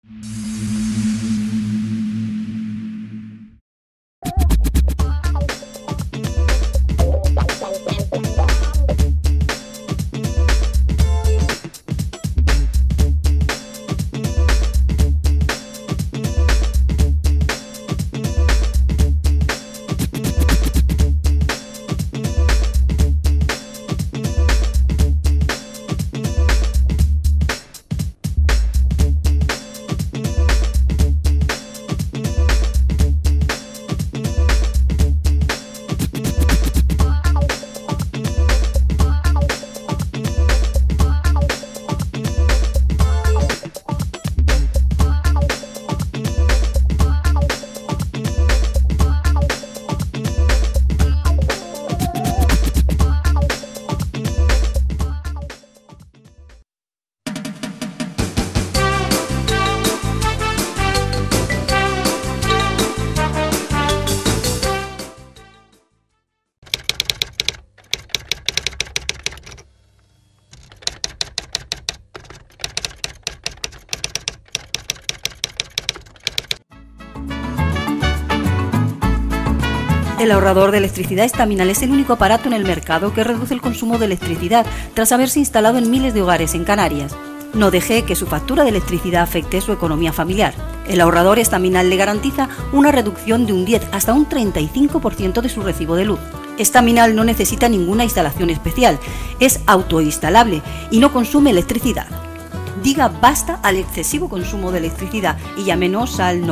El ahorrador de electricidad Estaminal es el único aparato en el mercado que reduce el consumo de electricidad tras haberse instalado en miles de hogares en Canarias. No deje que su factura de electricidad afecte su economía familiar. El ahorrador Estaminal le garantiza una reducción de un 10 hasta un 35% de su recibo de luz. Estaminal no necesita ninguna instalación especial, es autoinstalable y no consume electricidad. Diga basta al excesivo consumo de electricidad y llámenos al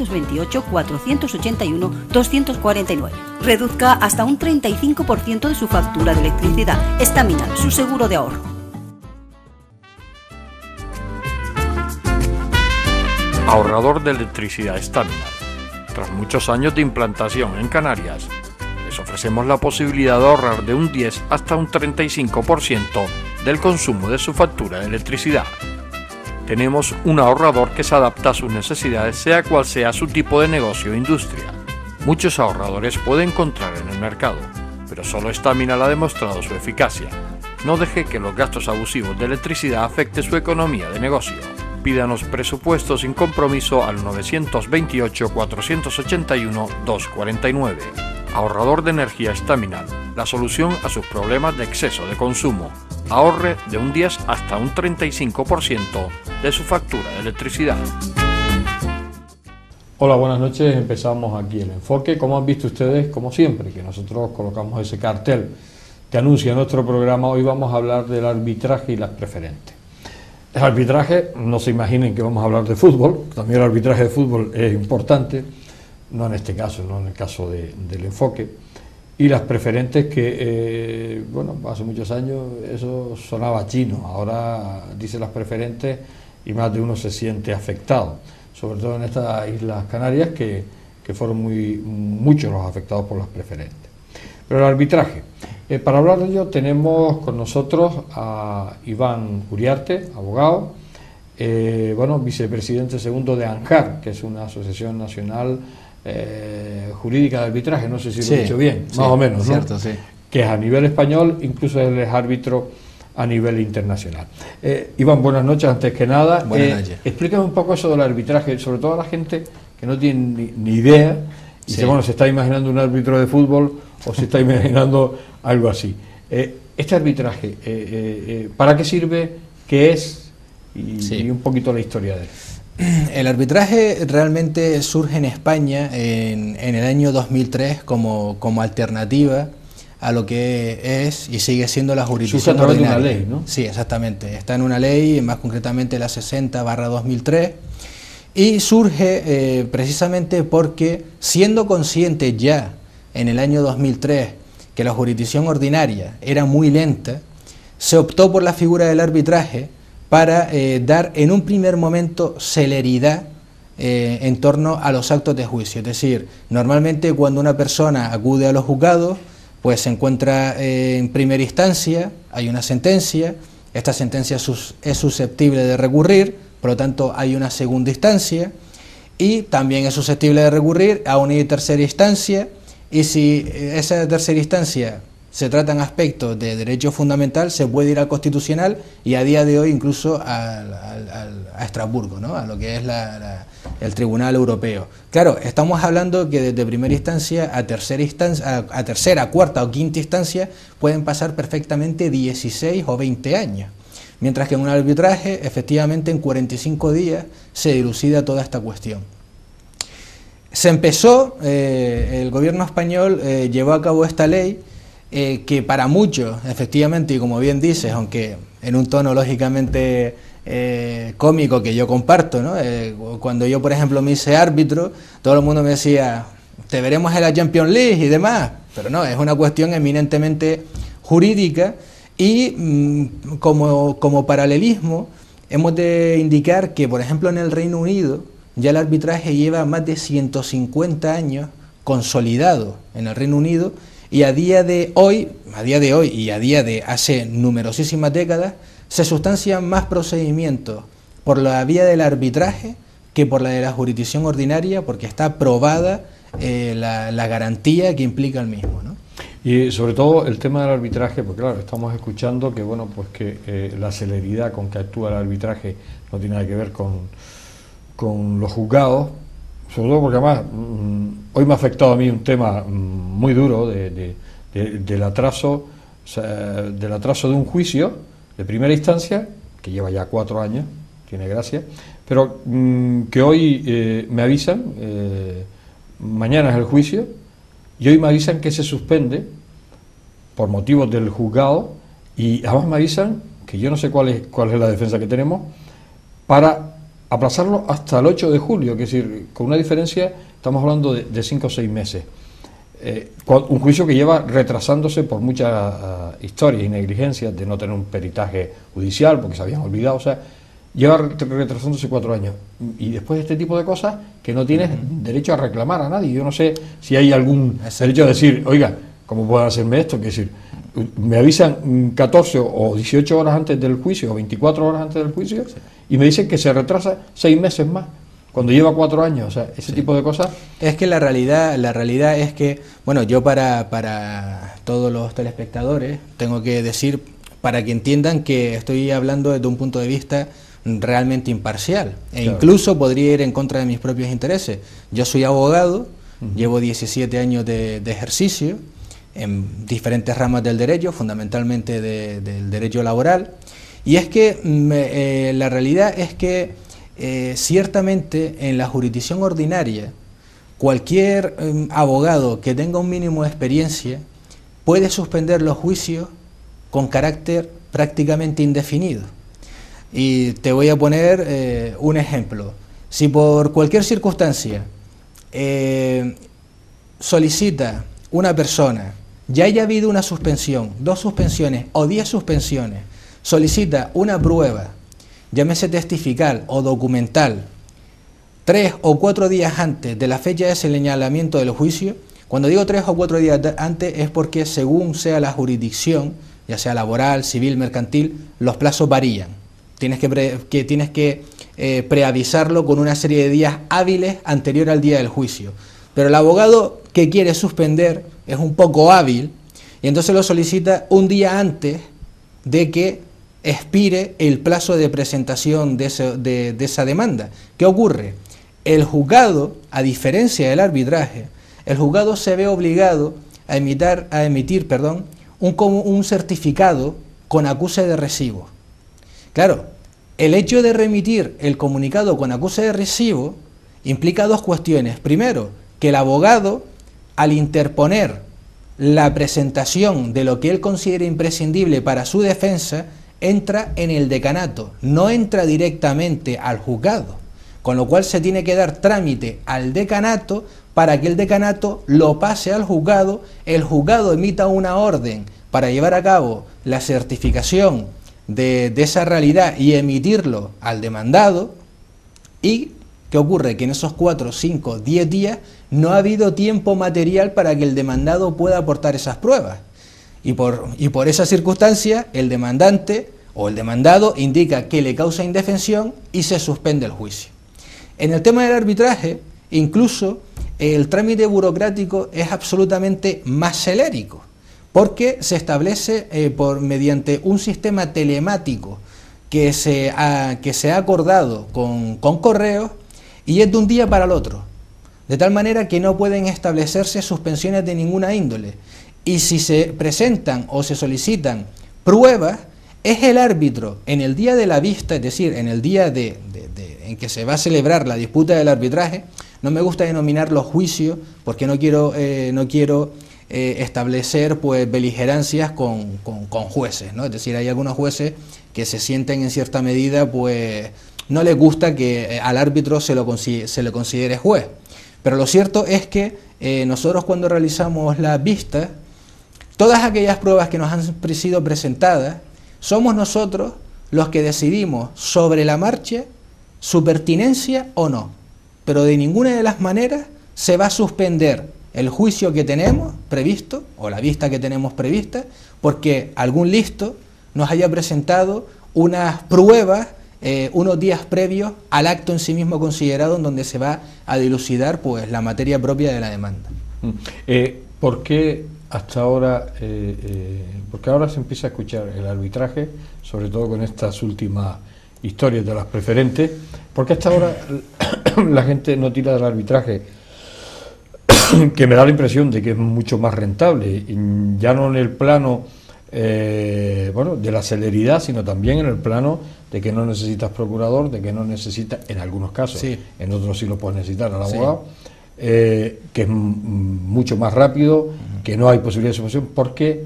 928-481-249. Reduzca hasta un 35% de su factura de electricidad. Estaminal, su seguro de ahorro. Ahorrador de electricidad Estaminal. Tras muchos años de implantación en Canarias, les ofrecemos la posibilidad de ahorrar de un 10 hasta un 35% del consumo de su factura de electricidad. Tenemos un ahorrador que se adapta a sus necesidades, sea cual sea su tipo de negocio o industria. Muchos ahorradores puede encontrar en el mercado, pero solo Estaminal ha demostrado su eficacia. No deje que los gastos abusivos de electricidad afecten su economía de negocio. Pídanos presupuestos sin compromiso al 928-481-249. Ahorrador de energía Estaminal, la solución a sus problemas de exceso de consumo. Ahorre de un 10 hasta un 35% de su factura de electricidad. Hola, buenas noches. Empezamos aquí el enfoque. Como han visto ustedes, como siempre, que nosotros colocamos ese cartel que anuncia nuestro programa, hoy vamos a hablar del arbitraje y las preferentes. El arbitraje, no se imaginen que vamos a hablar de fútbol, también el arbitraje de fútbol es importante, no en este caso, no en el caso del enfoque. Y las preferentes que, bueno, hace muchos años eso sonaba chino, ahora dice las preferentes y más de uno se siente afectado, sobre todo en estas Islas Canarias que fueron muchos los afectados por las preferentes. Pero el arbitraje, para hablar de ello tenemos con nosotros a Iván Uriarte, abogado, bueno, vicepresidente segundo de ANJAR, que es una asociación nacional jurídica de arbitraje, no sé si lo he dicho bien, más o menos, ¿no? Cierto, sí. Que es a nivel español, incluso él es árbitro a nivel internacional. Iván, buenas noches, antes que nada. Buenas noches. Explícame un poco eso del arbitraje, sobre todo a la gente que no tiene ni idea, y Sí. que, bueno, se está imaginando un árbitro de fútbol o se está imaginando algo así. Este arbitraje, ¿para qué sirve? ¿Qué es? Y un poquito la historia de él. El arbitraje realmente surge en España en el año 2003 como alternativa a lo que es y sigue siendo la jurisdicción surge a través ordinaria. de una ley, ¿no? Sí, exactamente. Está en una ley, más concretamente la 60/2003, y surge precisamente porque, siendo consciente ya en el año 2003 que la jurisdicción ordinaria era muy lenta, se optó por la figura del arbitraje para dar en un primer momento celeridad en torno a los actos de juicio. Es decir, normalmente cuando una persona acude a los juzgados, pues se encuentra en primera instancia, hay una sentencia, esta sentencia es susceptible de recurrir, por lo tanto hay una segunda instancia, y también es susceptible de recurrir a una tercera instancia, y si esa tercera instancia se tratan aspectos de derecho fundamental, se puede ir al Constitucional y a día de hoy incluso a Estrasburgo, ¿no? A lo que es el Tribunal Europeo. Claro, estamos hablando que desde primera instancia a tercera, cuarta o quinta instancia pueden pasar perfectamente 16 o 20 años. Mientras que en un arbitraje, efectivamente, en 45 días se dilucida toda esta cuestión. Se empezó, el gobierno español llevó a cabo esta ley que para muchos, efectivamente, y como bien dices, aunque en un tono lógicamente cómico que yo comparto, ¿no? Cuando yo, por ejemplo, me hice árbitro, todo el mundo me decía, te veremos en la Champions League y demás, pero no, es una cuestión eminentemente jurídica. Y como paralelismo, hemos de indicar que, por ejemplo, en el Reino Unido ya el arbitraje lleva más de 150 años consolidado en el Reino Unido, y a día de hoy y a día de hace numerosísimas décadas, se sustancian más procedimientos por la vía del arbitraje que por la de la jurisdicción ordinaria, porque está probada la garantía que implica el mismo, ¿no? Y sobre todo el tema del arbitraje, porque claro, estamos escuchando que bueno, pues que la celeridad con que actúa el arbitraje no tiene nada que ver con los juzgados, sobre todo porque además hoy me ha afectado a mí un tema muy duro del atraso, o sea, del atraso de un juicio de primera instancia, que lleva ya 4 años, tiene gracia, pero que hoy me avisan, mañana es el juicio, y hoy me avisan que se suspende por motivos del juzgado, y además me avisan, que yo no sé cuál es la defensa que tenemos, para aplazarlo hasta el 8 de julio, es decir, con una diferencia, estamos hablando de 5 o 6 meses. Un juicio que lleva retrasándose por muchas historias y negligencias de no tener un peritaje judicial, porque se habían olvidado, o sea, lleva retrasándose 4 años. Y después de este tipo de cosas, que no tienes derecho a reclamar a nadie. Yo no sé si hay algún derecho a decir, oiga, ¿cómo pueden hacerme esto? Que decir, me avisan 14 o 18 horas antes del juicio, o 24 horas antes del juicio, y me dicen que se retrasa 6 meses más, cuando lleva 4 años, o sea, ese tipo de cosas. Es que la realidad es que, bueno, yo para todos los telespectadores tengo que decir, para que entiendan que estoy hablando desde un punto de vista realmente imparcial, e claro, incluso podría ir en contra de mis propios intereses. Yo soy abogado, llevo 17 años de ejercicio en diferentes ramas del derecho, fundamentalmente del derecho laboral, y es que la realidad es que ciertamente en la jurisdicción ordinaria cualquier abogado que tenga un mínimo de experiencia puede suspender los juicios con carácter prácticamente indefinido. Y te voy a poner un ejemplo. Si por cualquier circunstancia solicita una persona, ya haya habido una suspensión, 2 suspensiones o 10 suspensiones, solicita una prueba, llámese testifical o documental, 3 o 4 días antes de la fecha de señalamiento del juicio, cuando digo 3 o 4 días antes es porque según sea la jurisdicción, ya sea laboral, civil, mercantil, los plazos varían. Tienes que preavisarlo con una serie de días hábiles anterior al día del juicio. Pero el abogado que quiere suspender es un poco hábil y entonces lo solicita un día antes de que expire el plazo de presentación de esa demanda. ¿Qué ocurre? El juzgado, a diferencia del arbitraje, el juzgado se ve obligado a emitir un certificado con acuse de recibo. Claro, el hecho de remitir el comunicado con acuse de recibo implica 2 cuestiones. Primero, que el abogado, al interponer la presentación de lo que él considera imprescindible para su defensa, entra en el decanato, no entra directamente al juzgado, con lo cual se tiene que dar trámite al decanato para que el decanato lo pase al juzgado, el juzgado emita una orden para llevar a cabo la certificación de esa realidad y emitirlo al demandado. ¿Y qué ocurre? Que en esos 4, 5, 10 días no ha habido tiempo material para que el demandado pueda aportar esas pruebas. Y por esa circunstancia, el demandante o el demandado indica que le causa indefensión y se suspende el juicio. En el tema del arbitraje, incluso el trámite burocrático es absolutamente más celérico, porque se establece mediante un sistema telemático que se ha acordado con correos y es de un día para el otro, de tal manera que no pueden establecerse suspensiones de ninguna índole. Y si se presentan o se solicitan pruebas, es el árbitro en el día de la vista, es decir, en el día en que se va a celebrar la disputa del arbitraje. No me gusta denominarlo juicio porque no quiero establecer pues beligerancias con jueces, ¿no? Es decir, hay algunos jueces que se sienten en cierta medida, pues no les gusta que al árbitro se le considere juez. Pero lo cierto es que nosotros cuando realizamos las vistas, todas aquellas pruebas que nos han sido presentadas, somos nosotros los que decidimos sobre la marcha su pertinencia o no. Pero de ninguna de las maneras se va a suspender el juicio que tenemos previsto, o la vista que tenemos prevista, porque algún listo nos haya presentado unas pruebas unos días previos al acto en sí mismo considerado, en donde se va a dilucidar pues la materia propia de la demanda. ¿Por qué hasta ahora, porque ahora se empieza a escuchar el arbitraje, sobre todo con estas últimas historias de las preferentes, porque hasta ahora la gente no tira del arbitraje, que me da la impresión de que es mucho más rentable, ya no en el plano de la celeridad, sino también en el plano de que no necesitas procurador, de que no necesitas, en algunos casos, sí, en otros sí lo puedes necesitar al abogado, sí, que es mucho más rápido, que no hay posibilidad de suspensión. ¿Por qué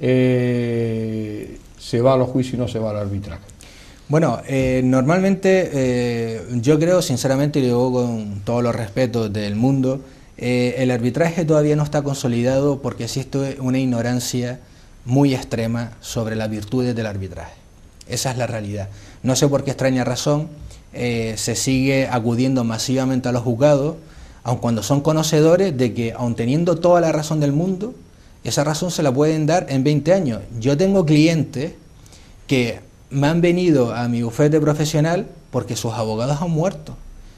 se va a los juicios y no se va al arbitraje? Bueno, normalmente yo creo, sinceramente, y lo digo con todos los respetos del mundo, el arbitraje todavía no está consolidado porque existe una ignorancia muy extrema sobre las virtudes del arbitraje. Esa es la realidad. No sé por qué extraña razón se sigue acudiendo masivamente a los juzgados, aun cuando son conocedores de que, aun teniendo toda la razón del mundo, esa razón se la pueden dar en 20 años. Yo tengo clientes que me han venido a mi bufete profesional porque sus abogados han muerto.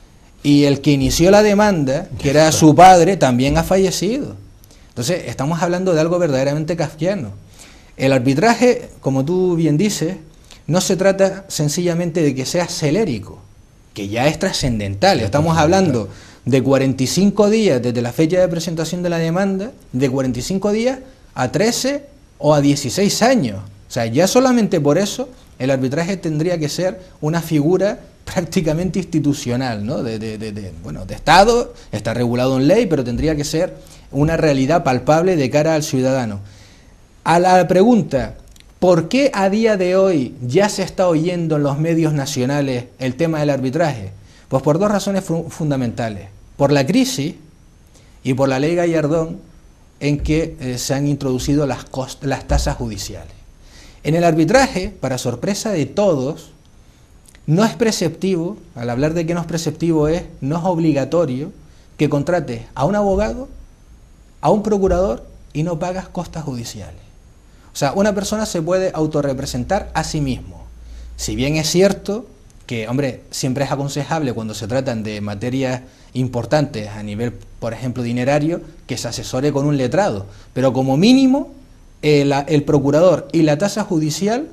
Y el que inició la demanda, que era su padre, también ha fallecido. Entonces, estamos hablando de algo verdaderamente kafkiano. El arbitraje, como tú bien dices, no se trata sencillamente de que sea celérico, que ya es trascendental. Estamos hablando de 45 días desde la fecha de presentación de la demanda, de 45 días a 13 o a 16 años. O sea, ya solamente por eso el arbitraje tendría que ser una figura prácticamente institucional, ¿no? de Estado, está regulado en ley, pero tendría que ser una realidad palpable de cara al ciudadano. A la pregunta, ¿por qué a día de hoy ya se está oyendo en los medios nacionales el tema del arbitraje? Pues por dos razones fundamentales. Por la crisis y por la ley Gallardón, en que se han introducido las tasas judiciales. En el arbitraje, para sorpresa de todos, no es preceptivo, al hablar de que no es preceptivo no es obligatorio que contrates a un abogado, a un procurador y no pagas costas judiciales. O sea, una persona se puede autorrepresentar a sí mismo. Si bien es cierto que, hombre, siempre es aconsejable cuando se tratan de materias importantes a nivel, por ejemplo, dinerario, que se asesore con un letrado, pero como mínimo el procurador y la tasa judicial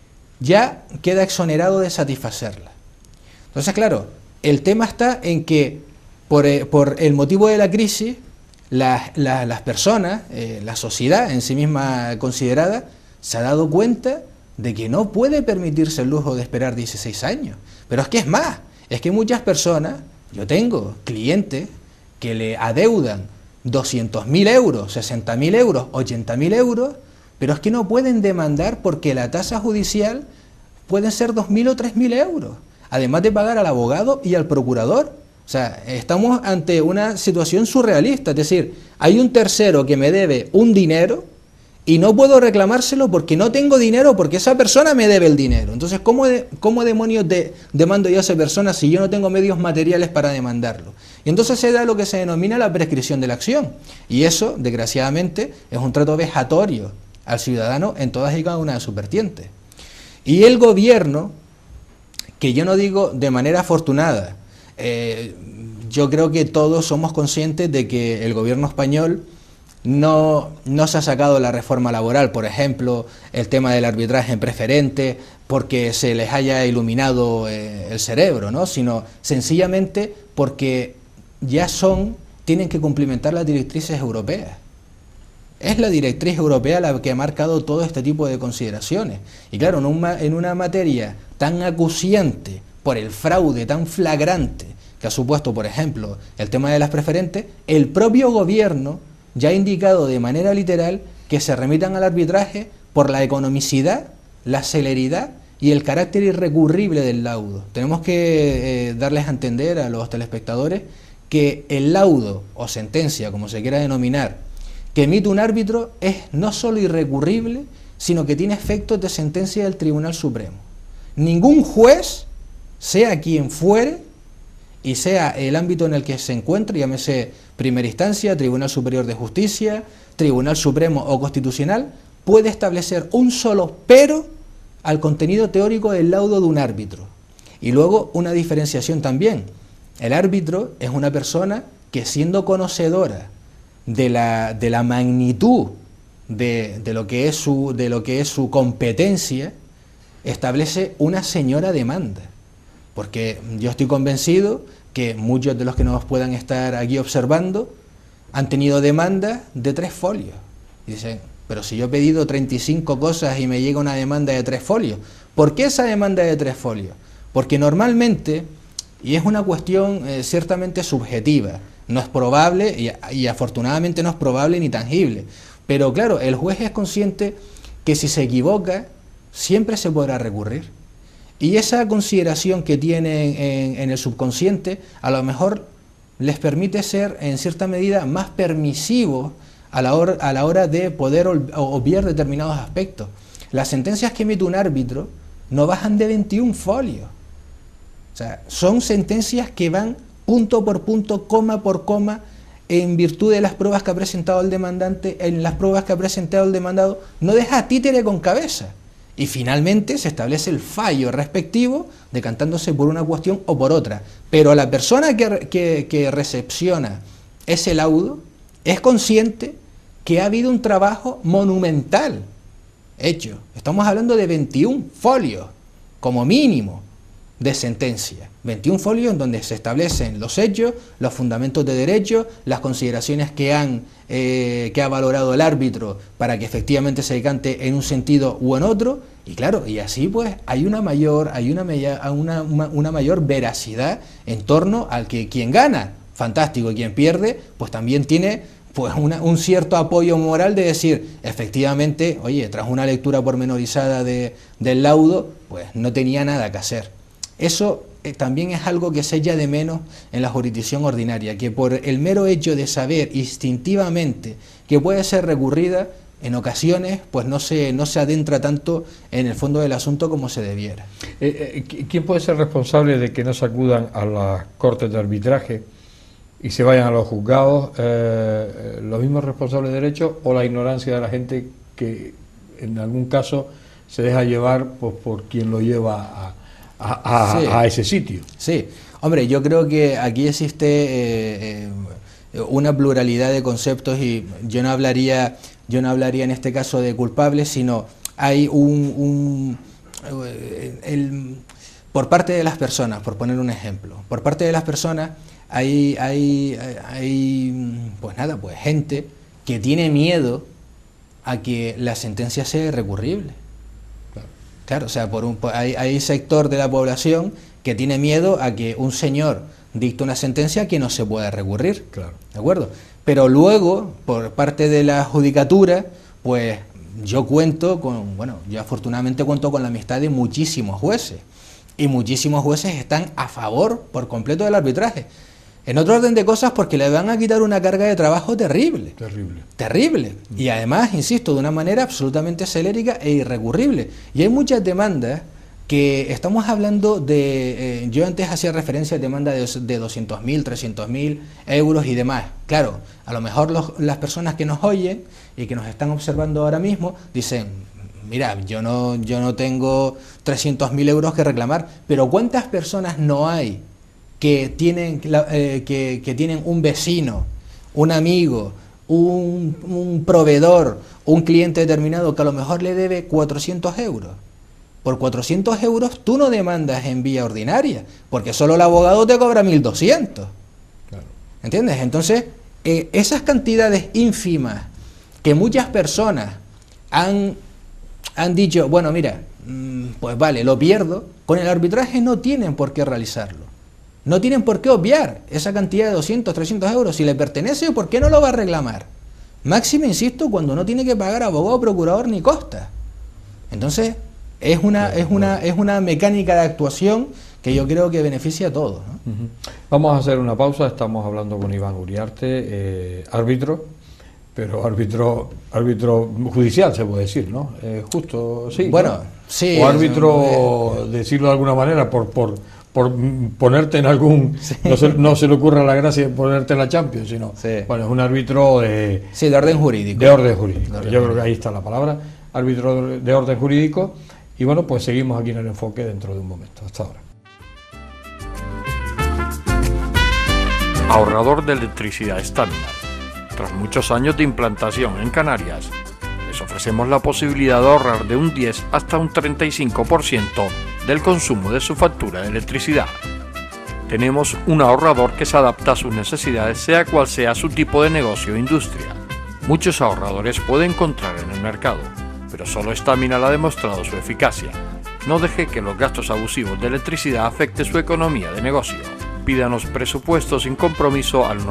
ya queda exonerado de satisfacerla. Entonces, claro, el tema está en que por el motivo de la crisis, las personas, la sociedad en sí misma considerada, se ha dado cuenta de que no puede permitirse el lujo de esperar 16 años. Pero es que es más, es que muchas personas, yo tengo clientes que le adeudan 200.000 euros, 60.000 euros, 80.000 euros, pero es que no pueden demandar porque la tasa judicial puede ser 2.000 o 3.000 euros, además de pagar al abogado y al procurador. O sea, estamos ante una situación surrealista, es decir, hay un tercero que me debe un dinero y no puedo reclamárselo porque no tengo dinero, porque esa persona me debe el dinero. Entonces, ¿cómo demonios demando yo a esa persona si yo no tengo medios materiales para demandarlo? Y entonces se da lo que se denomina la prescripción de la acción. Y eso, desgraciadamente, es un trato vejatorio al ciudadano en todas y cada una de sus vertientes. Y el gobierno, que yo no digo de manera afortunada, yo creo que todos somos conscientes de que el gobierno español no se ha sacado la reforma laboral, por ejemplo, el tema del arbitraje en preferente, porque se les haya iluminado el cerebro, ¿no? Sino sencillamente porque ya tienen que cumplimentar las directrices europeas. Es la directriz europea la que ha marcado todo este tipo de consideraciones. Y claro, en una materia tan acuciante, por el fraude tan flagrante que ha supuesto, por ejemplo, el tema de las preferentes, el propio gobierno ya ha indicado de manera literal que se remitan al arbitraje por la economicidad, la celeridad y el carácter irrecurrible del laudo. Tenemos que darles a entender a los telespectadores que el laudo o sentencia, como se quiera denominar, que emite un árbitro es no solo irrecurrible, sino que tiene efectos de sentencia del Tribunal Supremo. Ningún juez, sea quien fuere, y sea el ámbito en el que se encuentre, llámese primera instancia, Tribunal Superior de Justicia, Tribunal Supremo o Constitucional, puede establecer un solo pero al contenido teórico del laudo de un árbitro. Y luego una diferenciación también. El árbitro es una persona que, siendo conocedora de la magnitud de lo que es su competencia, establece una señora demanda. Porque yo estoy convencido que muchos de los que nos puedan estar aquí observando han tenido demandas de 3 folios. Y dicen, pero si yo he pedido 35 cosas y me llega una demanda de 3 folios. ¿Por qué esa demanda de 3 folios? Porque normalmente, y es una cuestión ciertamente subjetiva, no es probable, y afortunadamente no es probable ni tangible, pero claro, el juez es consciente que si se equivoca, siempre se podrá recurrir. Y esa consideración que tienen en el subconsciente, a lo mejor les permite ser, en cierta medida, más permisivos a la hora de poder obviar determinados aspectos. Las sentencias que emite un árbitro no bajan de 21 folios. O sea, son sentencias que van punto por punto, coma por coma, en virtud de las pruebas que ha presentado el demandante, en las pruebas que ha presentado el demandado, no deja títere con cabeza. Y finalmente se establece el fallo respectivo, decantándose por una cuestión o por otra. Pero la persona que recepciona ese laudo es consciente que ha habido un trabajo monumental hecho. Estamos hablando de 21 folios, como mínimo, de sentencia. 21 folios en donde se establecen los hechos, los fundamentos de derecho, las consideraciones que ha valorado el árbitro para que efectivamente se decante en un sentido u en otro, y claro, y así pues hay una mayor veracidad en torno al que quien gana, fantástico, y quien pierde, pues también tiene pues un cierto apoyo moral de decir, efectivamente, oye, tras una lectura pormenorizada del laudo, pues no tenía nada que hacer. Eso también es algo que se echa de menos en la jurisdicción ordinaria, que por el mero hecho de saber instintivamente que puede ser recurrida, en ocasiones pues no se adentra tanto en el fondo del asunto como se debiera. ¿Quién puede ser responsable de que no se acudan a las cortes de arbitraje y se vayan a los juzgados? ¿Los mismos responsables de derecho o la ignorancia de la gente que en algún caso se deja llevar pues, por quien lo lleva a ese sitio? Sí, hombre, yo creo que aquí existe una pluralidad de conceptos y yo no hablaría en este caso de culpables, sino hay por parte de las personas, por poner un ejemplo, por parte de las personas hay pues nada, pues gente que tiene miedo a que la sentencia sea recurrible. Claro, o sea, hay sector de la población que tiene miedo a que un señor dicte una sentencia que no se pueda recurrir. Claro. ¿De acuerdo? Pero luego, por parte de la judicatura, pues yo afortunadamente cuento con la amistad de muchísimos jueces. Y muchísimos jueces están a favor por completo del arbitraje. En otro orden de cosas, porque le van a quitar una carga de trabajo terrible. Terrible. Y además, insisto, de una manera absolutamente celérica e irrecurrible. Y hay muchas demandas que estamos hablando de... yo antes hacía referencia a demandas de 200.000, 300.000 euros y demás. Claro, a lo mejor las personas que nos oyen y que nos están observando ahora mismo dicen, mira, yo no tengo 300.000 euros que reclamar, pero ¿cuántas personas no hay que tienen un vecino, un amigo, un proveedor, un cliente determinado que a lo mejor le debe 400 euros. Por 400 euros tú no demandas en vía ordinaria, porque solo el abogado te cobra 1.200. Claro. ¿Entiendes? Entonces, esas cantidades ínfimas que muchas personas han dicho, bueno, mira, pues vale, lo pierdo, con el arbitraje no tienen por qué realizarlo. No tienen por qué obviar esa cantidad de 200, 300 euros. Si le pertenece, ¿por qué no lo va a reclamar? Máxime, insisto, cuando no tiene que pagar abogado, procurador ni costa. Entonces, es una mecánica de actuación que yo creo que beneficia a todos, ¿no? Vamos a hacer una pausa. Estamos hablando con Iván Uriarte, árbitro, pero árbitro judicial, se puede decir, ¿no? Justo, sí. Bueno, ¿no? sí. O árbitro, decirlo de alguna manera, por ponerte en algún... Sí. No se le ocurra la gracia de ponerte en la Champions, sino... Sí. Bueno, es un árbitro de... Sí, de orden jurídico. De orden jurídico. Yo creo que ahí está la palabra. Árbitro de orden jurídico. Y bueno, pues seguimos aquí en el enfoque dentro de un momento. Hasta ahora. Ahorrador de electricidad Staminar. Tras muchos años de implantación en Canarias, les ofrecemos la posibilidad de ahorrar de un 10 hasta un 35% del consumo de su factura de electricidad. Tenemos un ahorrador que se adapta a sus necesidades, sea cual sea su tipo de negocio o industria. Muchos ahorradores puede encontrar en el mercado, pero solo Staminar ha demostrado su eficacia. No deje que los gastos abusivos de electricidad afecten su economía de negocio. Pídanos presupuestos sin compromiso al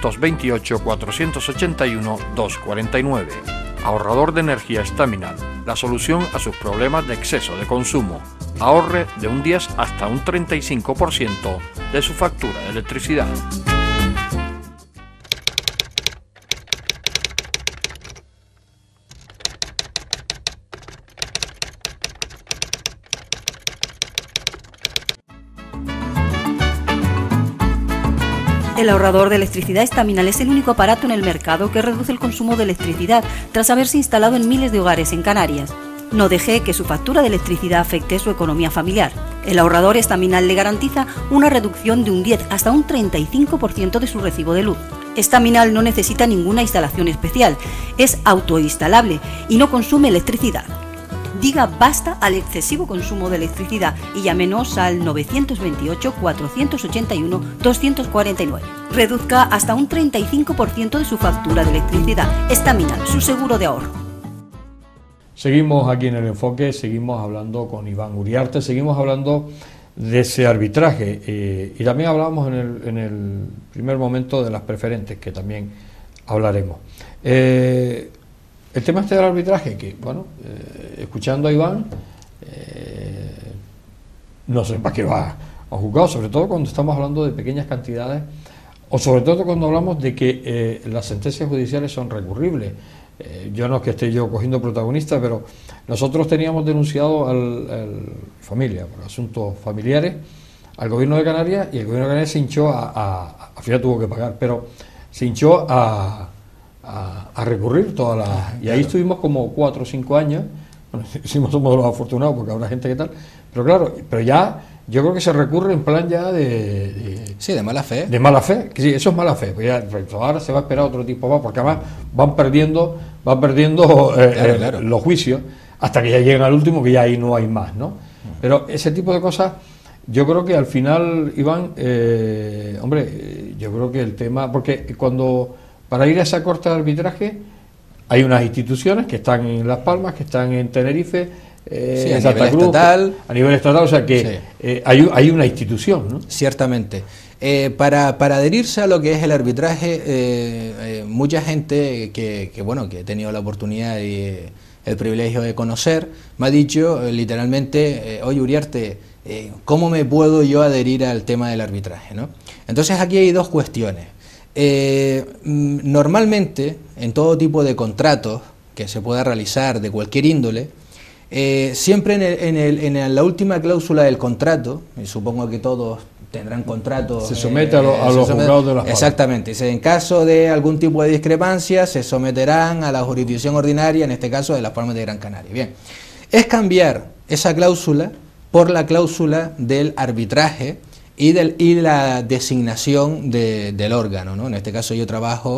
921-481-249. Ahorrador de energía Staminar, la solución a sus problemas de exceso de consumo. Ahorre de un 10 hasta un 35% de su factura de electricidad. El ahorrador de electricidad Staminar es el único aparato en el mercado que reduce el consumo de electricidad tras haberse instalado en miles de hogares en Canarias. No deje que su factura de electricidad afecte su economía familiar. El ahorrador Staminar le garantiza una reducción de un 10 hasta un 35% de su recibo de luz. Staminar no necesita ninguna instalación especial, es autoinstalable y no consume electricidad. Diga basta al excesivo consumo de electricidad y llámenos al 928-481-249. Reduzca hasta un 35% de su factura de electricidad. Staminar, su seguro de ahorro. Seguimos aquí en el enfoque, seguimos hablando con Iván Uriarte, seguimos hablando de ese arbitraje y también hablamos en el primer momento de las preferentes, que también hablaremos. El tema del arbitraje, que bueno, escuchando a Iván, no sé para qué va a juzgado, sobre todo cuando estamos hablando de pequeñas cantidades, o sobre todo cuando hablamos de que las sentencias judiciales son recurribles. Yo no es que esté yo cogiendo protagonistas, pero nosotros teníamos denunciado al familia, por asuntos familiares, al gobierno de Canarias, y el gobierno de Canarias se hinchó al final tuvo que pagar, pero se hinchó a recurrir todas las... Y ahí estuvimos como 4 o 5 años, bueno, somos los afortunados porque habrá gente que tal, pero claro, pero ya yo creo que se recurre en plan ya sí, de mala fe. De mala fe, que sí, eso es mala fe, pues ya, pues ahora se va a esperar otro tipo más, porque además van perdiendo claro. Los juicios, hasta que ya llegan al último, que ya ahí no hay más, ¿no? Pero ese tipo de cosas, yo creo que al final, Iván, hombre, yo creo que el tema, porque para ir a esa corte de arbitraje hay unas instituciones que están en Las Palmas, que están en Tenerife, sí, en Santa Cruz, a nivel estatal, o sea que sí. Hay una institución, ¿no? Ciertamente. Para adherirse a lo que es el arbitraje, mucha gente que he tenido la oportunidad y el privilegio de conocer, me ha dicho literalmente, oye Uriarte, ¿cómo me puedo yo adherir al tema del arbitraje, ¿no? Entonces aquí hay dos cuestiones. Normalmente, en todo tipo de contratos que se pueda realizar de cualquier índole, siempre en la última cláusula del contrato, y supongo que todos tendrán contratos, se somete a los juzgados de las Palmas. Exactamente, en caso de algún tipo de discrepancia se someterán a la jurisdicción ordinaria, en este caso de Las Palmas de Gran Canaria. Bien, es cambiar esa cláusula por la cláusula del arbitraje y la designación del órgano, ¿no? En este caso yo trabajo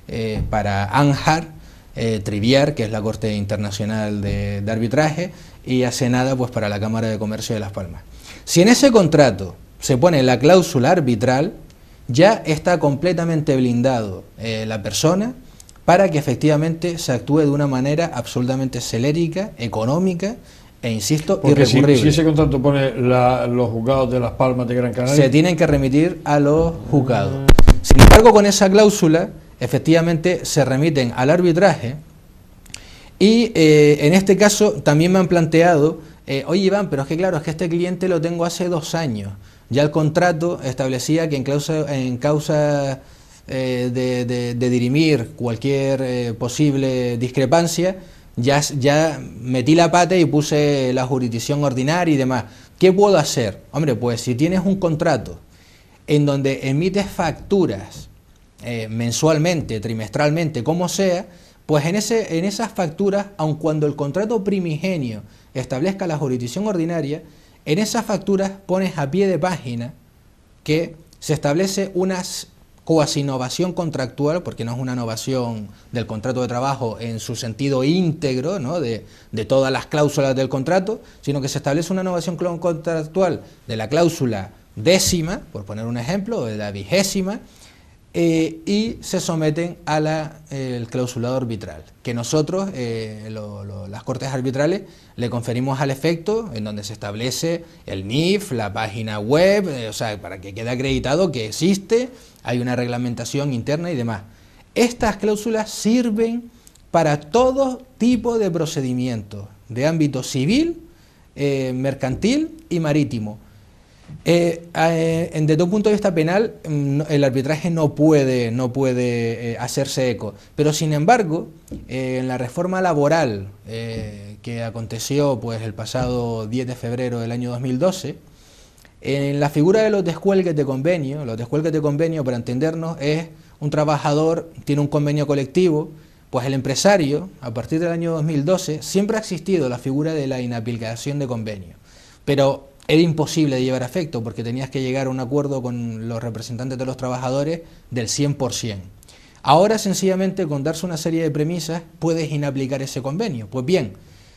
para ANHAR, Triviar, que es la Corte Internacional de Arbitraje, y ASENADA, pues para la Cámara de Comercio de Las Palmas. Si en ese contrato se pone la cláusula arbitral, ya está completamente blindado la persona para que efectivamente se actúe de una manera absolutamente celérica, económica e, insisto, porque irrecurrible. Si ese contrato pone los juzgados de Las Palmas de Gran Canaria, se tienen que remitir a los juzgados. Sin embargo, con esa cláusula, efectivamente se remiten al arbitraje y en este caso también me han planteado, oye Iván, pero es que claro, es que este cliente lo tengo hace 2 años. Ya el contrato establecía que en causa de dirimir cualquier posible discrepancia, ya metí la pata y puse la jurisdicción ordinaria y demás. ¿Qué puedo hacer? Hombre, pues si tienes un contrato en donde emites facturas mensualmente, trimestralmente, como sea, pues en esas facturas, aun cuando el contrato primigenio establezca la jurisdicción ordinaria, en esas facturas pones a pie de página que se establece una cuasi innovación contractual, porque no es una innovación del contrato de trabajo en su sentido íntegro, ¿no?, de todas las cláusulas del contrato, sino que se establece una innovación contractual de la cláusula 10ª, por poner un ejemplo, o de la 20ª, y se someten a el clausulado arbitral, que nosotros, las Cortes Arbitrales, le conferimos al efecto, en donde se establece el NIF, la página web, o sea, para que quede acreditado que existe, hay una reglamentación interna y demás. Estas cláusulas sirven para todo tipo de procedimientos, de ámbito civil, mercantil y marítimo. Desde un punto de vista penal, el arbitraje no puede hacerse eco, pero sin embargo, en la reforma laboral que aconteció pues el pasado 10 de febrero del año 2012, en la figura de los descuelgues de convenio, para entendernos, es un trabajador, tiene un convenio colectivo, pues el empresario, a partir del año 2012, siempre ha existido la figura de la inaplicación de convenio, pero era imposible de llevar a efecto porque tenías que llegar a un acuerdo con los representantes de los trabajadores del 100%. Ahora, sencillamente, con darse una serie de premisas, puedes inaplicar ese convenio. Pues bien,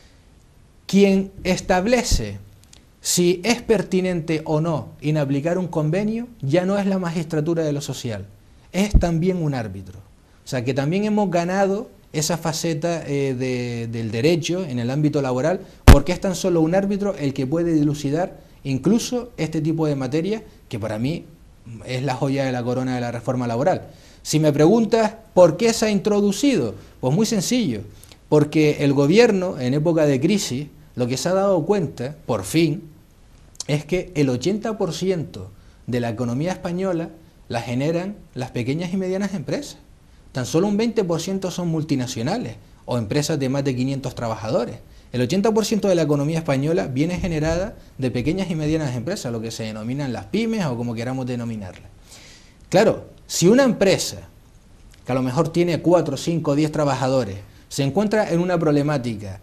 quien establece si es pertinente o no inaplicar un convenio ya no es la magistratura de lo social, es también un árbitro. O sea que también hemos ganado esa faceta del derecho en el ámbito laboral, porque es tan solo un árbitro el que puede dilucidar incluso este tipo de materia, que para mí es la joya de la corona de la reforma laboral. Si me preguntas por qué se ha introducido, pues muy sencillo, porque el gobierno en época de crisis lo que se ha dado cuenta, por fin, es que el 80% de la economía española la generan las pequeñas y medianas empresas. Tan solo un 20% son multinacionales o empresas de más de 500 trabajadores. El 80% de la economía española viene generada de pequeñas y medianas empresas, lo que se denominan las pymes o como queramos denominarlas. Claro, si una empresa, que a lo mejor tiene 4, 5, 10 trabajadores, se encuentra en una problemática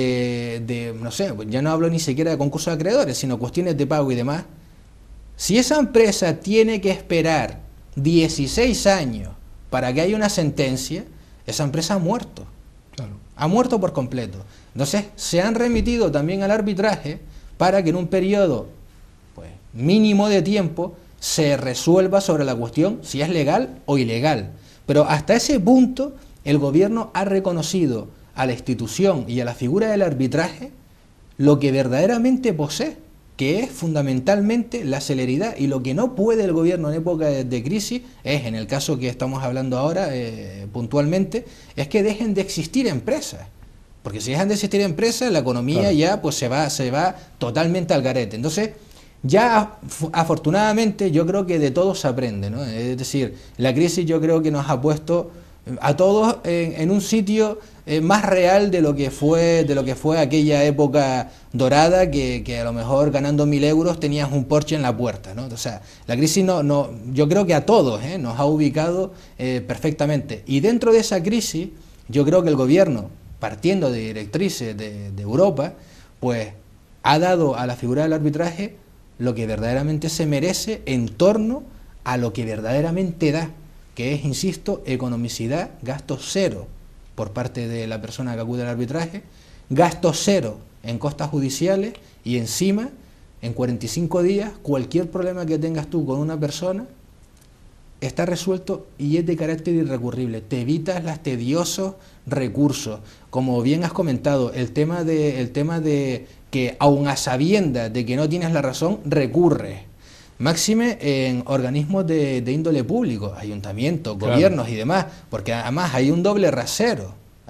no sé, ya no hablo ni siquiera de concursos de acreedores, sino cuestiones de pago y demás, si esa empresa tiene que esperar 16 años para que haya una sentencia, esa empresa ha muerto. Claro. Ha muerto por completo. Entonces, se han remitido también al arbitraje para que en un periodo pues, mínimo de tiempo se resuelva sobre la cuestión si es legal o ilegal. Pero hasta ese punto, el gobierno ha reconocido a la institución y a la figura del arbitraje lo que verdaderamente posee, que es fundamentalmente la celeridad, y lo que no puede el gobierno en época de crisis es, en el caso que estamos hablando ahora puntualmente, es que dejen de existir empresas, porque si dejan de existir empresas, la economía claro, ya pues se va totalmente al garete. Entonces, ya afortunadamente yo creo que de todo se aprende, ¿no? Es decir, la crisis yo creo que nos ha puesto a todos en un sitio más real de lo que fue aquella época dorada, que a lo mejor ganando 1.000 euros tenías un Porsche en la puerta, ¿no? O sea, la crisis yo creo que a todos nos ha ubicado perfectamente, y dentro de esa crisis yo creo que el gobierno, partiendo de directrices de Europa, pues ha dado a la figura del arbitraje lo que verdaderamente se merece en torno a lo que verdaderamente da. que es, insisto, economicidad, gasto cero por parte de la persona que acude al arbitraje, gasto cero en costas judiciales y encima, en 45 días, cualquier problema que tengas tú con una persona está resuelto y es de carácter irrecurrible. Te evitas los tediosos recursos. Como bien has comentado, el tema de que aun a sabiendas de que no tienes la razón, recurres. Máxime en organismos de índole público, ayuntamientos, claro, gobiernos y demás, porque además hay un doble rasero,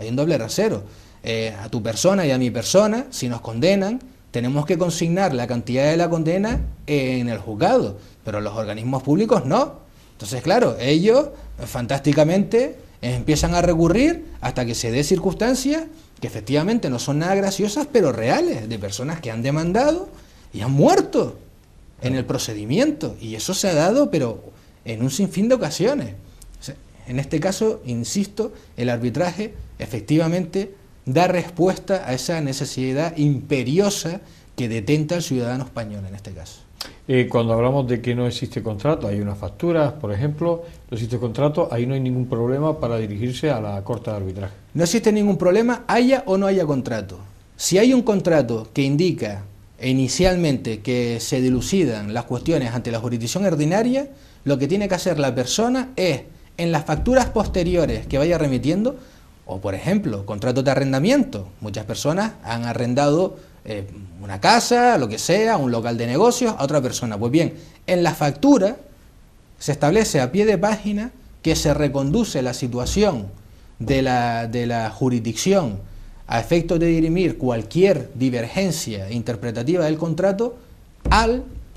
a tu persona y a mi persona, si nos condenan, tenemos que consignar la cantidad de la condena en el juzgado, pero los organismos públicos no. Entonces, claro, ellos fantásticamente empiezan a recurrir hasta que se dé circunstancias que efectivamente no son nada graciosas, pero reales, de personas que han demandado y han muerto en el procedimiento. Y eso se ha dado, pero en un sinfín de ocasiones. O sea, en este caso, insisto, el arbitraje efectivamente da respuesta a esa necesidad imperiosa que detenta al ciudadano español en este caso. Cuando hablamos de que no existe contrato, hay unas facturas, por ejemplo, no existe contrato, ahí no hay ningún problema para dirigirse a la Corte de Arbitraje. No existe ningún problema, haya o no haya contrato. Si hay un contrato que indica inicialmente que se dilucidan las cuestiones ante la jurisdicción ordinaria, lo que tiene que hacer la persona es, en las facturas posteriores que vaya remitiendo, o por ejemplo, contratos de arrendamiento. Muchas personas han arrendado una casa, lo que sea, un local de negocios a otra persona. Pues bien, en la factura se establece a pie de página que se reconduce la situación de la jurisdicción a efectos de dirimir cualquier divergencia interpretativa del contrato a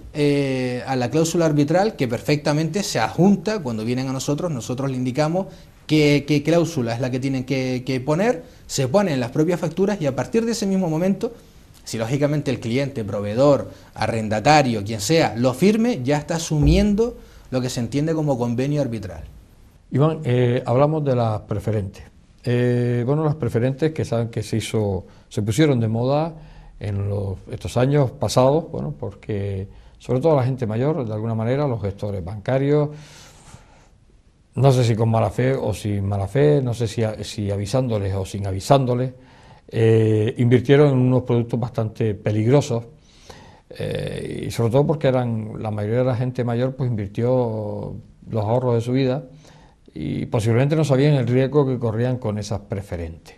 la cláusula arbitral, que perfectamente se adjunta cuando vienen a nosotros le indicamos qué cláusula es la que tienen que poner, se pone en las propias facturas y a partir de ese mismo momento, si lógicamente el cliente, proveedor, arrendatario, quien sea, lo firme, ya está asumiendo lo que se entiende como convenio arbitral. Iván, hablamos de las preferentes. Bueno, las preferentes que saben que se pusieron de moda en estos años pasados, bueno, porque sobre todo la gente mayor, de alguna manera, los gestores bancarios, no sé si con mala fe o sin mala fe, no sé si avisándoles o sin avisándoles, invirtieron en unos productos bastante peligrosos, y sobre todo porque la mayoría de la gente mayor pues invirtió los ahorros de su vida y posiblemente no sabían el riesgo que corrían con esas preferentes.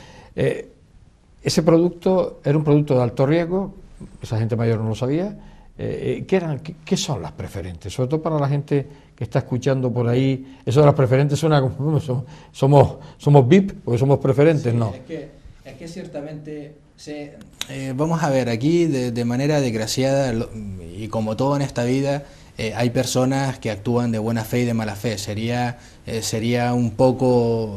Ese producto era un producto de alto riesgo, esa gente mayor no lo sabía. ¿Qué son las preferentes? Sobre todo para la gente que está escuchando por ahí, eso de las preferentes suena como somos VIP porque somos preferentes, sí, no. Es que ciertamente vamos a ver, aquí de manera desgraciada, y como todo en esta vida, hay personas que actúan de buena fe y de mala fe. Sería un poco,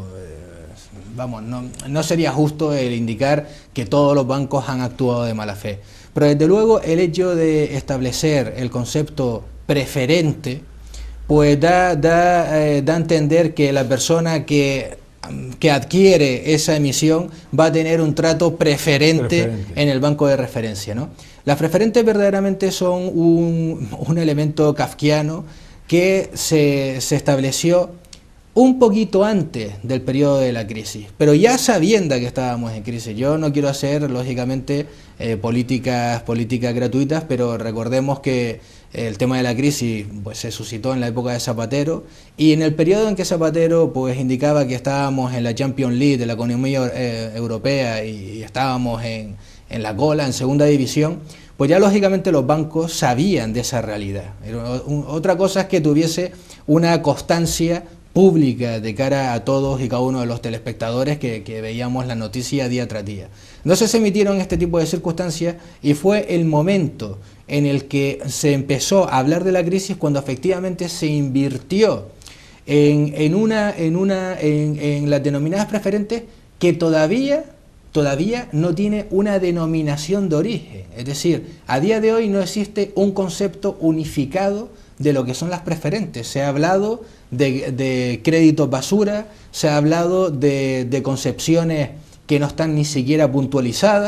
no sería justo el indicar que todos los bancos han actuado de mala fe. Pero desde luego el hecho de establecer el concepto preferente, pues da a entender que la persona que adquiere esa emisión va a tener un trato preferente en el banco de referencia, ¿no? Las preferentes verdaderamente son un elemento kafkiano que se estableció un poquito antes del periodo de la crisis, pero ya sabiendo que estábamos en crisis. Yo no quiero hacer, lógicamente, políticas gratuitas, pero recordemos que el tema de la crisis pues se suscitó en la época de Zapatero, y en el periodo en que Zapatero pues indicaba que estábamos en la Champions League de la economía europea y estábamos en la cola, en segunda división, pues ya lógicamente los bancos sabían de esa realidad. Otra cosa es que tuviese una constancia pública de cara a todos y cada uno de los telespectadores que veíamos la noticia día tras día. Entonces se emitieron este tipo de circunstancias y fue el momento en el que se empezó a hablar de la crisis cuando efectivamente se invirtió en las denominadas preferentes, que todavía no tiene una denominación de origen. Es decir, a día de hoy no existe un concepto unificado de lo que son las preferentes. Se ha hablado de créditos basura, se ha hablado de concepciones que no están ni siquiera puntualizadas,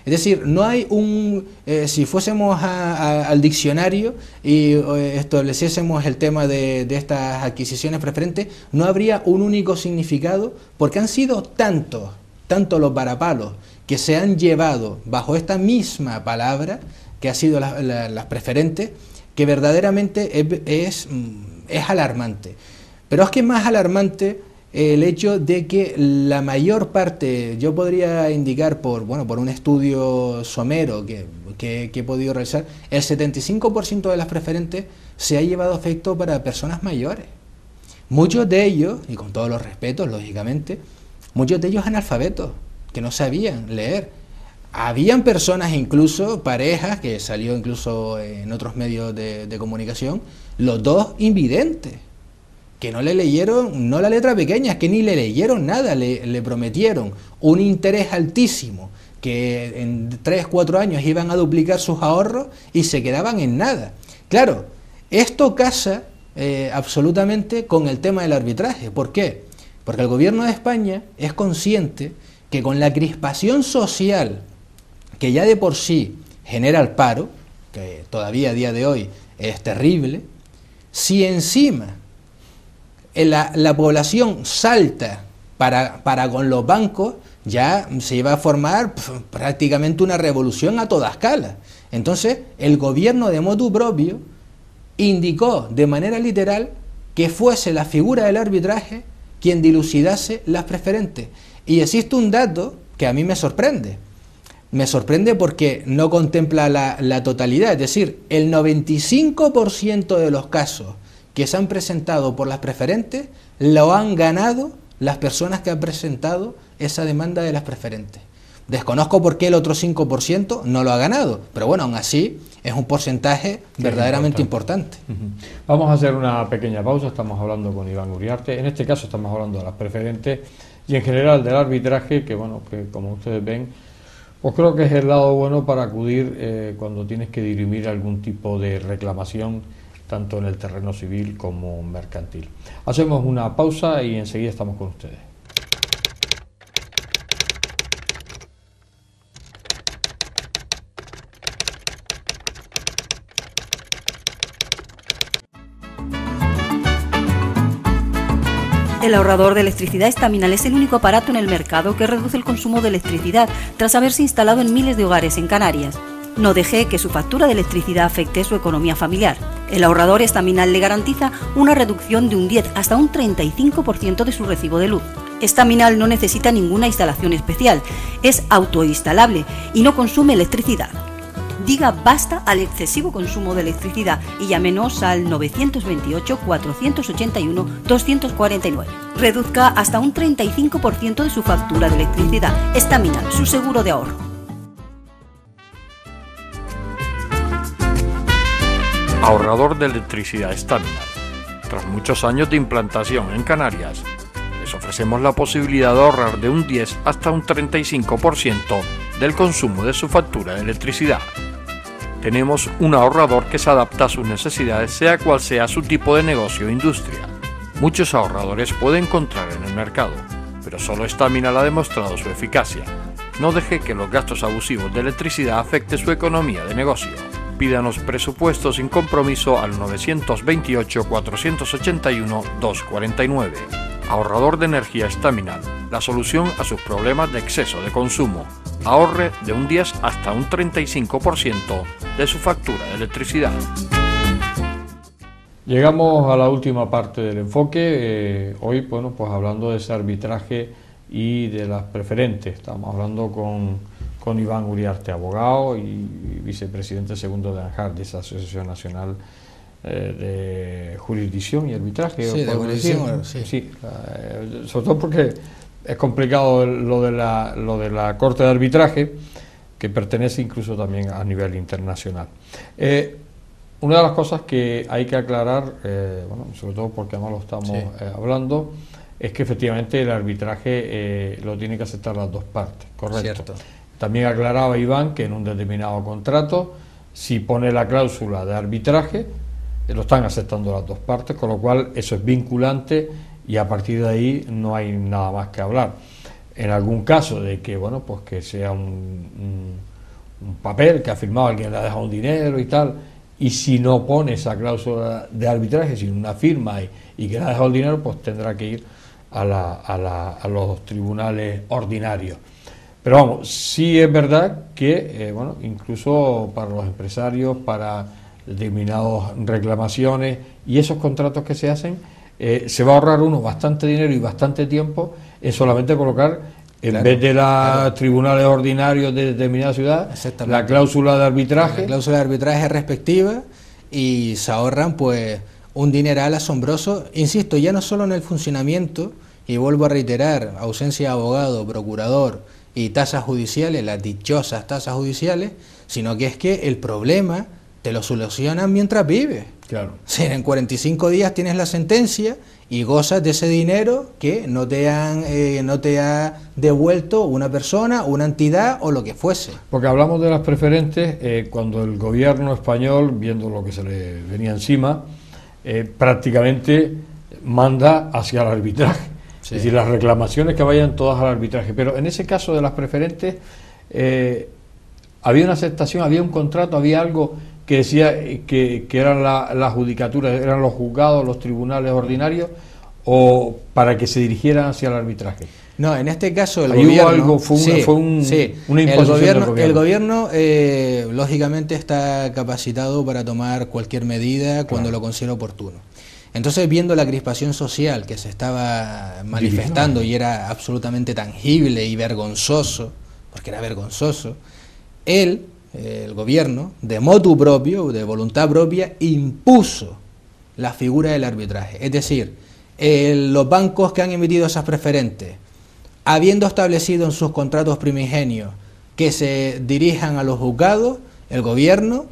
Es decir, no hay si fuésemos al diccionario y estableciésemos el tema de estas adquisiciones preferentes, no habría un único significado, porque han sido tanto los varapalos que se han llevado bajo esta misma palabra, que ha sido las preferentes, que verdaderamente es alarmante. Pero es que es más alarmante el hecho de que la mayor parte, yo podría indicar por un estudio somero que he podido realizar, el 75% de las preferentes se ha llevado a efecto para personas mayores. Muchos de ellos, y con todos los respetos, lógicamente, muchos de ellos analfabetos, que no sabían leer. Habían personas, incluso parejas, que salió incluso en otros medios de comunicación, los dos invidentes, que no le leyeron, no la letra pequeña, es que ni le leyeron nada, le prometieron un interés altísimo, que en 3-4 años iban a duplicar sus ahorros y se quedaban en nada. Claro, esto casa absolutamente con el tema del arbitraje. ¿Por qué? Porque el gobierno de España es consciente que con la crispación social que ya de por sí genera el paro, que todavía a día de hoy es terrible, si encima la población salta para con los bancos, ya se iba a formar prácticamente una revolución a toda escala. Entonces, el gobierno de motu propio indicó de manera literal que fuese la figura del arbitraje quien dilucidase las preferentes. Y existe un dato que a mí me sorprende. Me sorprende porque no contempla la totalidad, es decir, el 95% de los casos que se han presentado por las preferentes lo han ganado las personas que han presentado esa demanda de las preferentes. Desconozco por qué el otro 5% no lo ha ganado, pero bueno, aún así es un porcentaje verdaderamente importante. Vamos a hacer una pequeña pausa, estamos hablando con Iván Uriarte, en este caso estamos hablando de las preferentes y en general del arbitraje, que bueno, que como ustedes ven, pues creo que es el lado bueno para acudir cuando tienes que dirimir algún tipo de reclamación, tanto en el terreno civil como mercantil. Hacemos una pausa y enseguida estamos con ustedes. El ahorrador de electricidad Estaminal es el único aparato en el mercado que reduce el consumo de electricidad tras haberse instalado en miles de hogares en Canarias. No deje que su factura de electricidad afecte su economía familiar. El ahorrador Estaminal le garantiza una reducción de un 10 hasta un 35% de su recibo de luz. Estaminal no necesita ninguna instalación especial, es autoinstalable y no consume electricidad. Diga basta al excesivo consumo de electricidad y llámenos al 928-481-249. Reduzca hasta un 35% de su factura de electricidad. Estaminal, su seguro de ahorro. Ahorrador de electricidad Estaminal. Tras muchos años de implantación en Canarias, les ofrecemos la posibilidad de ahorrar de un 10 hasta un 35% del consumo de su factura de electricidad. Tenemos un ahorrador que se adapta a sus necesidades, sea cual sea su tipo de negocio o industria. Muchos ahorradores puede encontrar en el mercado, pero solo Estaminal ha demostrado su eficacia. No deje que los gastos abusivos de electricidad afecten su economía de negocio. Pídanos presupuesto sin compromiso al 928-481-249. Ahorrador de energía Estaminal, la solución a sus problemas de exceso de consumo. Ahorre de un 10 hasta un 35% de su factura de electricidad. Llegamos a la última parte del enfoque, hoy bueno, pues hablando de ese arbitraje y de las preferentes. Estamos hablando con Iván Uriarte, abogado y vicepresidente segundo de ANJAR, de esa Asociación Nacional de Jurisdicción y Arbitraje. Sí, de jurisdicción, sí. Sobre todo porque es complicado lo de la Corte de Arbitraje, que pertenece incluso también a nivel internacional. Una de las cosas que hay que aclarar, bueno, sobre todo porque además lo estamos hablando, es que efectivamente el arbitraje lo tienen que aceptar las dos partes, ¿correcto? Cierto. También aclaraba Iván que en un determinado contrato, si pone la cláusula de arbitraje, lo están aceptando las dos partes, con lo cual eso es vinculante y a partir de ahí no hay nada más que hablar. En algún caso de que, bueno, pues que sea un papel que ha firmado alguien, le ha dejado un dinero y tal, y si no pone esa cláusula de arbitraje, sin una firma y que le ha dejado el dinero, pues tendrá que ir a los tribunales ordinarios. Pero vamos, sí es verdad que, bueno, incluso para los empresarios, para determinadas reclamaciones y esos contratos que se hacen, se va a ahorrar uno bastante dinero y bastante tiempo en solamente colocar, en vez de los tribunales ordinarios de determinada ciudad, la cláusula de arbitraje. La cláusula de arbitraje respectiva, y se ahorran pues un dineral asombroso, insisto, ya no solo en el funcionamiento, y vuelvo a reiterar, ausencia de abogado, procurador y tasas judiciales, las dichosas tasas judiciales, sino que es que el problema te lo solucionan mientras vives. Claro. Si en 45 días tienes la sentencia y gozas de ese dinero que no te ha devuelto una persona, una entidad o lo que fuese. Porque hablamos de las preferentes cuando el gobierno español, viendo lo que se le venía encima, prácticamente manda hacia el arbitraje. Sí. Es decir, las reclamaciones que vayan todas al arbitraje. Pero en ese caso de las preferentes, había una aceptación, había un contrato, había algo que decía que eran la judicatura, eran los juzgados, los tribunales ordinarios, o para que se dirigieran hacia el arbitraje. No, en este caso el gobierno... Algo, fue una imposición del gobierno. El gobierno lógicamente está capacitado para tomar cualquier medida cuando lo considere oportuno. Entonces, viendo la crispación social que se estaba manifestando y era absolutamente tangible y vergonzoso, porque era vergonzoso, el gobierno, de motu propio, de voluntad propia, impuso la figura del arbitraje. Es decir, los bancos que han emitido esas preferentes, habiendo establecido en sus contratos primigenios que se dirijan a los juzgados, el gobierno,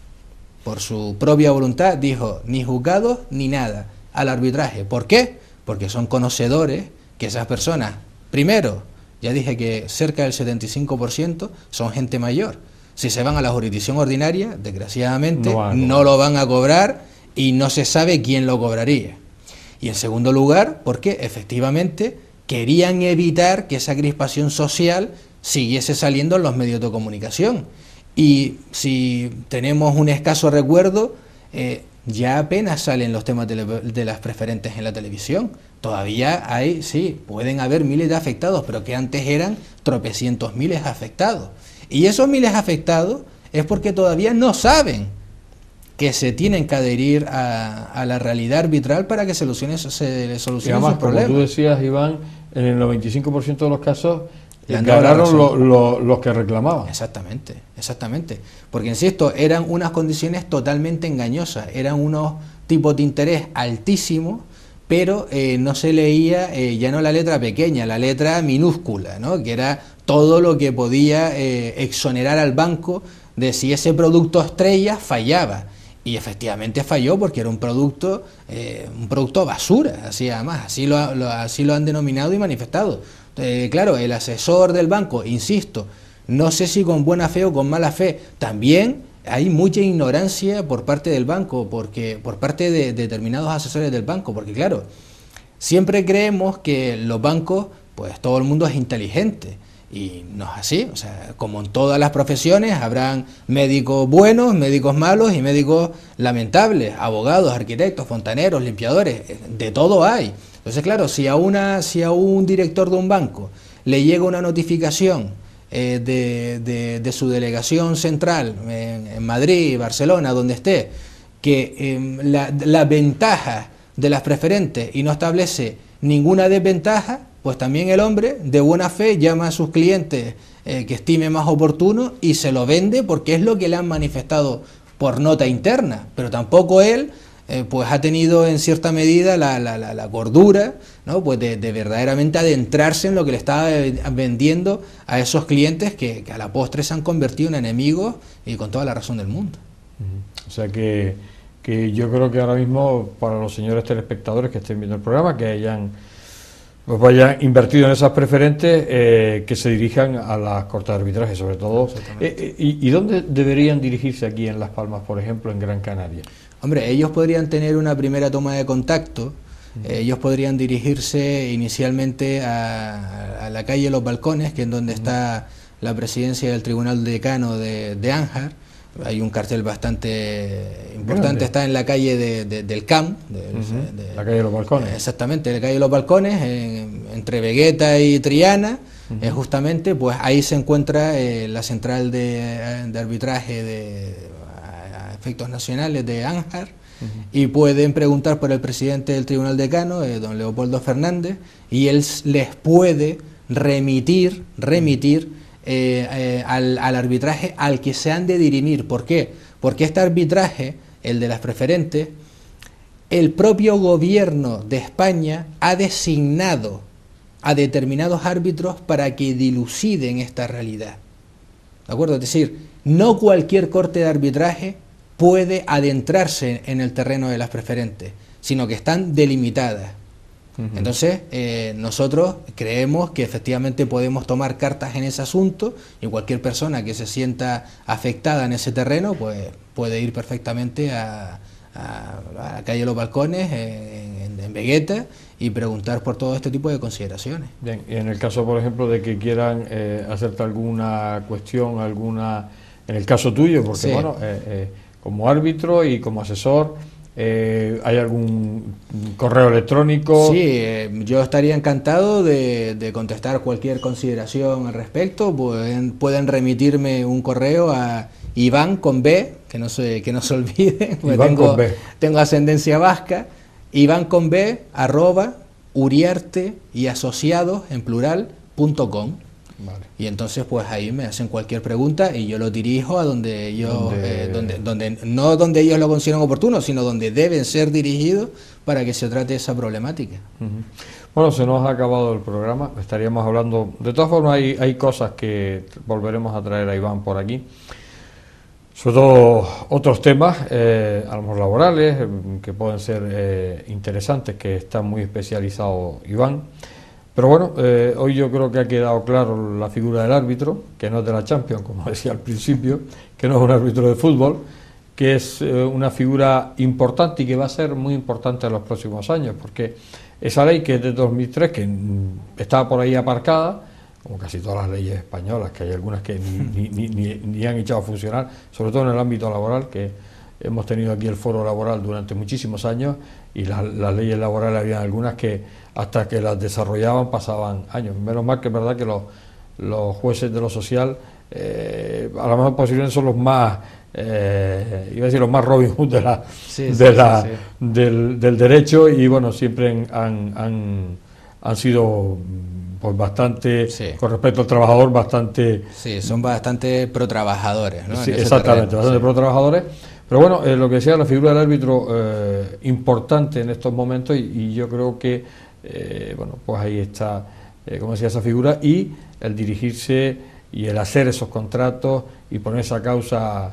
por su propia voluntad, dijo ni juzgados ni nada, al arbitraje. ¿Por qué? Porque son conocedores que esas personas, primero, ya dije que cerca del 75% son gente mayor. Si se van a la jurisdicción ordinaria, desgraciadamente, no lo van a cobrar y no se sabe quién lo cobraría. Y en segundo lugar, porque efectivamente querían evitar que esa crispación social siguiese saliendo en los medios de comunicación. Y si tenemos un escaso recuerdo, ya apenas salen los temas de las preferentes en la televisión. Todavía hay, sí, pueden haber miles de afectados, pero que antes eran tropecientos miles afectados. Y esos miles afectados es porque todavía no saben que se tienen que adherir a la realidad arbitral para que se les solucione sus problemas. Como tú decías, Iván, en el 95% de los casos ganaron los que reclamaban. Exactamente, exactamente. Porque, insisto, eran unas condiciones totalmente engañosas, eran unos tipos de interés altísimos, pero no se leía ya no la letra pequeña, la letra minúscula, ¿no? Que era todo lo que podía exonerar al banco de si ese producto estrella fallaba. Y efectivamente falló porque era un producto basura, así además, así lo han denominado y manifestado. Claro, el asesor del banco, insisto, no sé si con buena fe o con mala fe, también hay mucha ignorancia por parte del banco, porque por parte de determinados asesores del banco, porque claro, siempre creemos que los bancos, pues todo el mundo es inteligente, y no es así. O sea, como en todas las profesiones, habrán médicos buenos, médicos malos y médicos lamentables, abogados, arquitectos, fontaneros, limpiadores, de todo hay. Entonces, claro, si a un director de un banco le llega una notificación de su delegación central en Madrid, Barcelona, donde esté, que la ventaja de las preferentes y no establece ninguna desventaja, pues también el hombre de buena fe llama a sus clientes que estime más oportuno y se lo vende porque es lo que le han manifestado por nota interna, pero tampoco él pues ha tenido en cierta medida la cordura, ¿no? Pues de verdaderamente adentrarse en lo que le estaba vendiendo a esos clientes que a la postre se han convertido en enemigos y con toda la razón del mundo. O sea que yo creo que ahora mismo para los señores telespectadores que estén viendo el programa, que hayan invertido en esas preferentes, que se dirijan a las cortes de arbitraje sobre todo. ¿Y dónde deberían dirigirse aquí en Las Palmas, por ejemplo, en Gran Canaria? Hombre, ellos podrían tener una primera toma de contacto, ellos podrían dirigirse inicialmente a la calle Los Balcones, que es donde está la presidencia del Tribunal Decano de Anhar. Hay un cartel bastante importante, está en la calle del CAM. La calle de los Balcones. Exactamente, la calle de los Balcones, entre Vegueta y Triana. Justamente, pues ahí se encuentra la central de arbitraje a efectos nacionales de Anhar. Y pueden preguntar por el presidente del Tribunal Decano, don Leopoldo Fernández, y él les puede remitir al arbitraje al que se han de dirimir. ¿Por qué? Porque este arbitraje, el de las preferentes, el propio gobierno de España ha designado a determinados árbitros para que diluciden esta realidad. ¿De acuerdo? Es decir, no cualquier corte de arbitraje puede adentrarse en el terreno de las preferentes, sino que están delimitadas. Entonces, nosotros creemos que efectivamente podemos tomar cartas en ese asunto, y cualquier persona que se sienta afectada en ese terreno pues puede ir perfectamente a la calle de los Balcones, en Vegueta, y preguntar por todo este tipo de consideraciones. Bien, y en el caso, por ejemplo, de que quieran hacerte alguna cuestión, en el caso tuyo, porque sí, bueno, como árbitro y como asesor, ¿hay algún correo electrónico? Sí, yo estaría encantado de contestar cualquier consideración al respecto. Pueden remitirme un correo a Iván con B, que no se olviden, tengo ascendencia vasca, Iván con B, @uriarte y asociados en plural.com. Vale. Y entonces pues ahí me hacen cualquier pregunta y yo lo dirijo a donde ellos, no donde ellos lo consideran oportuno, sino donde deben ser dirigidos para que se trate esa problemática. Bueno, se nos ha acabado el programa, estaríamos hablando, de todas formas hay cosas que volveremos a traer a Iván por aquí, sobre todo otros temas, a lo mejor laborales, que pueden ser interesantes, que está muy especializado Iván. Pero bueno, hoy yo creo que ha quedado claro la figura del árbitro, que no es de la Champions, como decía al principio, que no es un árbitro de fútbol, que es una figura importante y que va a ser muy importante en los próximos años, porque esa ley que es de 2003, que estaba por ahí aparcada, como casi todas las leyes españolas, que hay algunas que ni han echado a funcionar, sobre todo en el ámbito laboral, que hemos tenido aquí el foro laboral durante muchísimos años, y las leyes laborales había algunas que hasta que las desarrollaban pasaban años. Menos mal que es verdad que los jueces de lo social a lo mejor posiblemente son los más iba a decir los más Robin Hood del derecho, y bueno, siempre han sido pues bastante, con respecto al trabajador, bastante... Sí, son bastante pro-trabajadores, ¿no? Sí, exactamente, bastante pro-trabajadores. Pero bueno, lo que decía, la figura del árbitro importante en estos momentos, y yo creo que, bueno, pues ahí está, como decía, esa figura, y el dirigirse y el hacer esos contratos y poner esa cláusula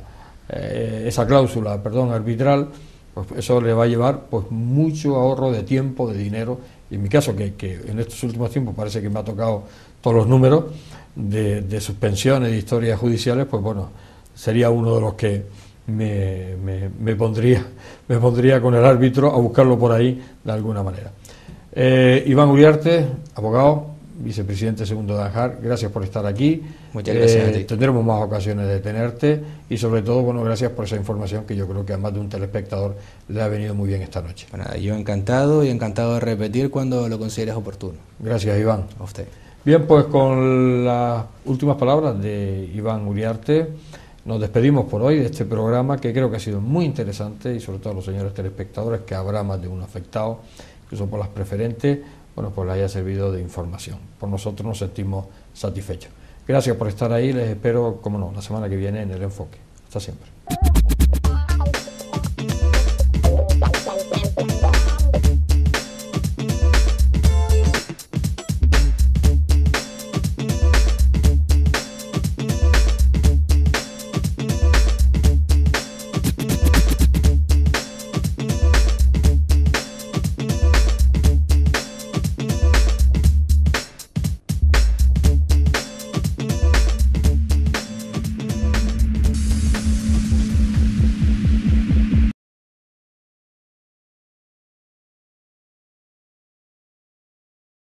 arbitral, pues eso le va a llevar pues mucho ahorro de tiempo, de dinero, y en mi caso, que en estos últimos tiempos parece que me ha tocado todos los números de suspensiones, de historias judiciales, pues bueno, sería uno de los que me pondría con el árbitro a buscarlo por ahí de alguna manera. Iván Uriarte, abogado, vicepresidente segundo de Anhar, gracias por estar aquí. Muchas gracias a ti. Tendremos más ocasiones de tenerte, y sobre todo, bueno, gracias por esa información que yo creo que a más de un telespectador le ha venido muy bien esta noche. Bueno, yo encantado de repetir cuando lo consideres oportuno. Gracias, Iván. A usted. Bien, pues con las últimas palabras de Iván Uriarte nos despedimos por hoy de este programa, que creo que ha sido muy interesante, y sobre todo a los señores telespectadores, que habrá más de uno afectado, incluso por las preferentes, bueno, pues les haya servido de información. Por nosotros nos sentimos satisfechos. Gracias por estar ahí, les espero, como no, la semana que viene en El Enfoque. Hasta siempre.